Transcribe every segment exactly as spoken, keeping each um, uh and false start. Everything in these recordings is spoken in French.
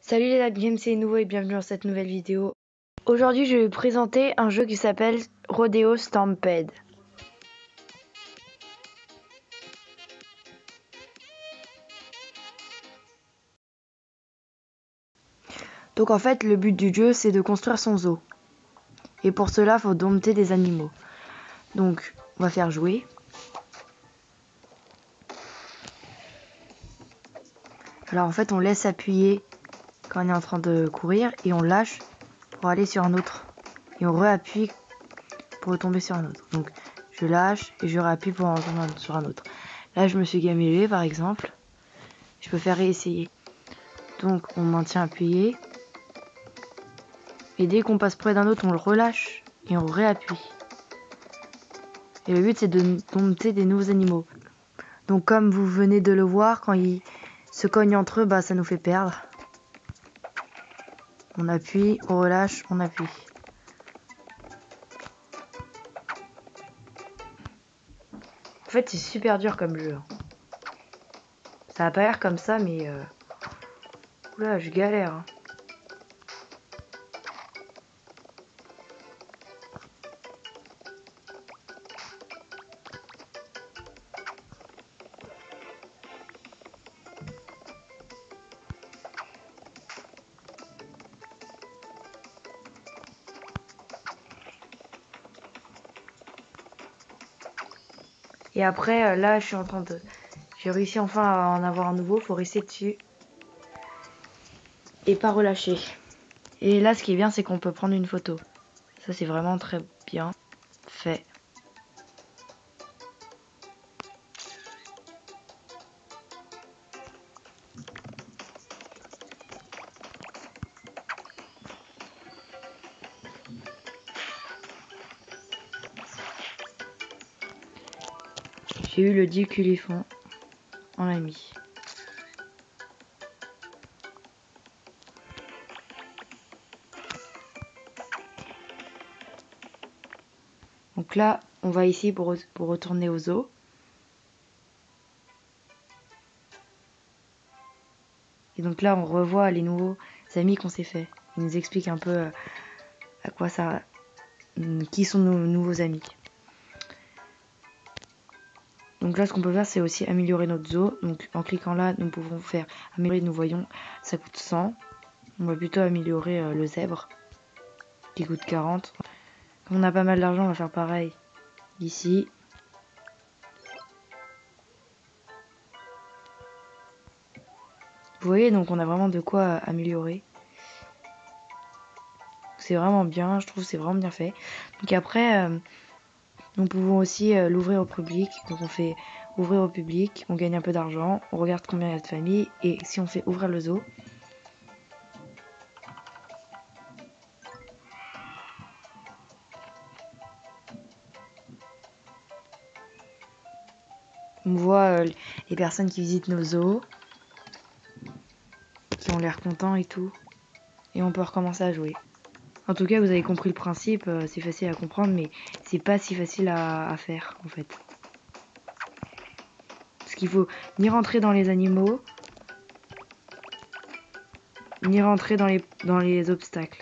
Salut les amis, c'est nouveau et bienvenue dans cette nouvelle vidéo. Aujourd'hui je vais vous présenter un jeu qui s'appelle Rodeo Stampede. Donc en fait le but du jeu c'est de construire son zoo. Et pour cela il faut dompter des animaux. Donc on va faire jouer. Alors en fait on laisse appuyer quand on est en train de courir et on lâche pour aller sur un autre. Et on réappuie pour retomber sur un autre. Donc je lâche et je réappuie pour retomber sur un autre. Là je me suis gamellé par exemple. Je peux faire réessayer. Donc on maintient appuyé. Et dès qu'on passe près d'un autre, on le relâche et on réappuie. Et le but c'est de dompter des nouveaux animaux. Donc comme vous venez de le voir, quand ils se cognent entre eux, bah ça nous fait perdre. On appuie, on relâche, on appuie. En fait c'est super dur comme jeu. Ça va pas l'air comme ça mais... Euh... Oula, je galère. Hein. Et après, là, je suis en train de... J'ai réussi enfin à en avoir un nouveau. Faut rester dessus. Et pas relâcher. Et là, ce qui est bien, c'est qu'on peut prendre une photo. Ça, c'est vraiment très bien fait. J'ai eu le diculiphon en ami. Donc là, on va ici pour, pour retourner au zoo. Et donc là, on revoit les nouveaux amis qu'on s'est fait. Ils nous expliquent un peu euh, à quoi ça... qui sont nos nouveaux amis. Donc là, ce qu'on peut faire, c'est aussi améliorer notre zoo. Donc en cliquant là, nous pouvons faire améliorer, nous voyons, ça coûte cent. On va plutôt améliorer euh, le zèbre, qui coûte quarante. Comme on a pas mal d'argent, on va faire pareil ici. Vous voyez, donc on a vraiment de quoi améliorer. C'est vraiment bien, je trouve c'est vraiment bien fait. Donc après, euh, nous pouvons aussi euh, l'ouvrir au public. Donc on fait ouvrir au public, on gagne un peu d'argent, on regarde combien il y a de familles. Et si on fait ouvrir le zoo, on voit euh, les personnes qui visitent nos zoos, qui ont l'air contents et tout. Et on peut recommencer à jouer. En tout cas, vous avez compris le principe, euh, c'est facile à comprendre, mais c'est pas si facile à, à faire en fait. Parce qu'il faut ni rentrer dans les animaux, ni rentrer dans les, dans les obstacles.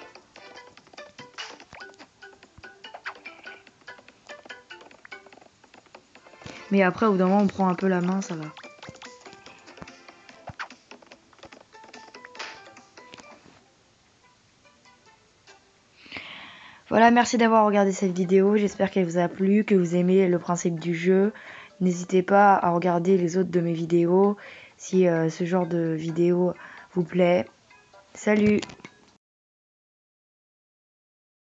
Mais après, au bout d'un moment, on prend un peu la main, ça va. Voilà, merci d'avoir regardé cette vidéo. J'espère qu'elle vous a plu, que vous aimez le principe du jeu. N'hésitez pas à regarder les autres de mes vidéos si euh, ce genre de vidéo vous plaît. Salut!